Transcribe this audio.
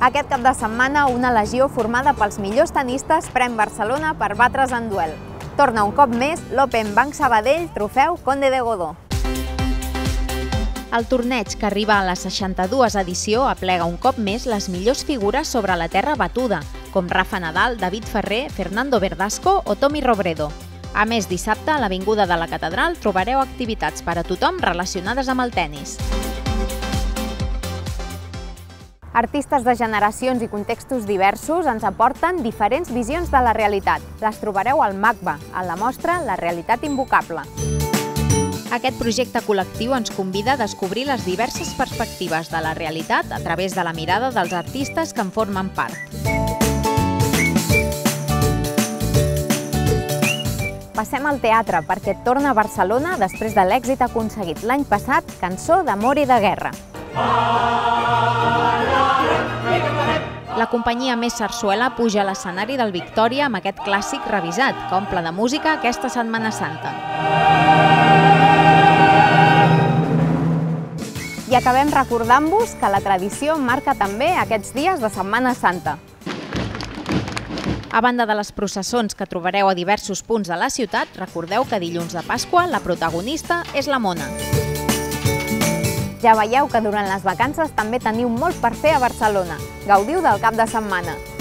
Aquest cap de setmana, una legió formada pels millors tenistes pren Barcelona per batre's en duel. Torna un cop més l'Open Banc Sabadell Trofeu Conde de Godó. El torneig, que arriba a la 62 edició, aplega un cop més les millors figures sobre la terra batuda, com Rafa Nadal, David Ferrer, Fernando Verdasco o Tommy Robredo. A més, dissabte, a l'Avinguda de la Catedral trobareu activitats per a tothom relacionades amb el tennis. Artistes de generacions i contextos diversos ens aporten diferents visions de la realitat. Les trobareu al MACBA, a la mostra La realitat invocable. Aquest projecte col·lectiu ens convida a descobrir les diverses perspectives de la realitat a través de la mirada dels artistes que en formen part. Passem al teatre perquè torna a Barcelona després de l'èxit aconseguit l'any passat Cançó d'amor i de guerra. La companyia Més Sarsuela puja a l'escenari del Victòria amb aquest clàssic revisat, que omple de música aquesta Setmana Santa. I acabem recordant-vos que la tradició marca també aquests dies de Setmana Santa. A banda de les processons que trobareu a diversos punts de la ciutat, recordeu que dilluns de Pasqua la protagonista és la mona. Ja veieu que durant les vacances també teniu molt per fer a Barcelona. Gaudiu del cap de setmana!